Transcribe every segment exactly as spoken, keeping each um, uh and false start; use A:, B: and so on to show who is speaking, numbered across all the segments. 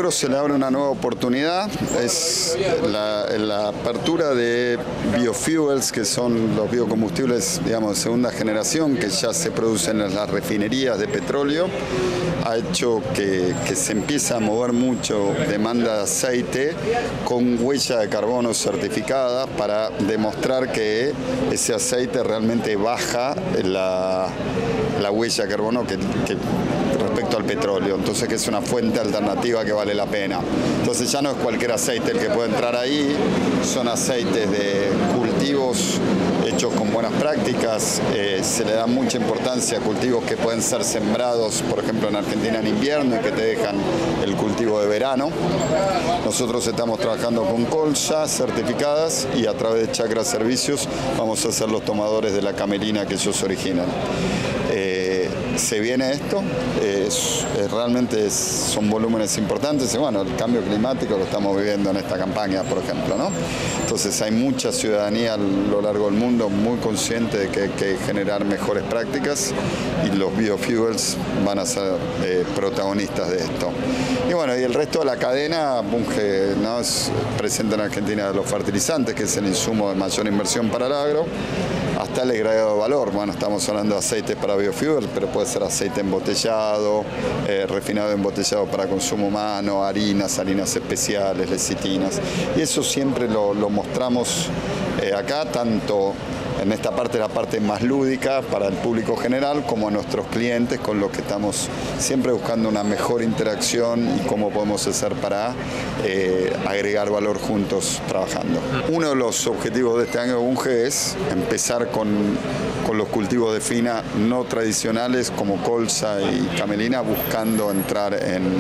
A: Agro se le abre una nueva oportunidad, es la, la apertura de biofuels, que son los biocombustibles, digamos, de segunda generación, que ya se producen en las refinerías de petróleo. Ha hecho que, que se empiece a mover mucho demanda de aceite con huella de carbono certificada para demostrar que ese aceite realmente baja la, la huella de carbono que, que respecto al petróleo, entonces que es una fuente alternativa que vale la pena. Entonces ya no es cualquier aceite el que puede entrar ahí, son aceites de cultivos hechos con buenas prácticas, eh, se le da mucha importancia a cultivos que pueden ser sembrados, por ejemplo en Argentina en invierno y que te dejan el cultivo de verano. Nosotros estamos trabajando con colza certificadas y a través de Chacra Servicios vamos a ser los tomadores de la camelina que ellos originan. Eh, se viene esto, eh, es, es, realmente es, son volúmenes importantes y bueno, el cambio climático lo estamos viviendo en esta campaña, por ejemplo, ¿no? Entonces hay mucha ciudadanía a lo largo del mundo muy consciente de que hay que generar mejores prácticas y los biofuels van a ser eh, protagonistas de esto. Y bueno, y el resto de la cadena, Bunge, ¿no?, es presente en Argentina los fertilizantes, que es el insumo de mayor inversión para el agro, hasta el agregado de valor. Bueno, estamos hablando de aceites para biofuel, pero puede ser aceite embotellado, eh, refinado embotellado para consumo humano, harinas, harinas especiales, lecitinas. Y eso siempre lo, lo mostramos eh, acá, tanto en esta parte, la parte más lúdica para el público general, como a nuestros clientes, con los que estamos siempre buscando una mejor interacción y cómo podemos hacer para eh, agregar valor juntos trabajando. Uno de los objetivos de este año de Bunge es empezar con, con los cultivos de fina no tradicionales como colza y camelina, buscando entrar en,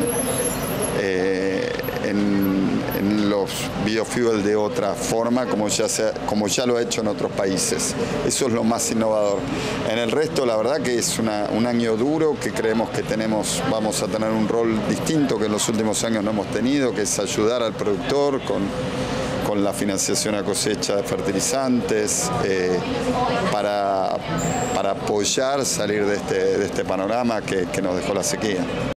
A: eh, en en los biofuels de otra forma, como ya, se, como ya lo ha hecho en otros países. Eso es lo más innovador. En el resto, la verdad que es una, un año duro, que creemos que tenemos, vamos a tener un rol distinto que en los últimos años no hemos tenido, que es ayudar al productor con, con la financiación a cosecha de fertilizantes, eh, para, para apoyar salir de este, de este panorama que, que nos dejó la sequía.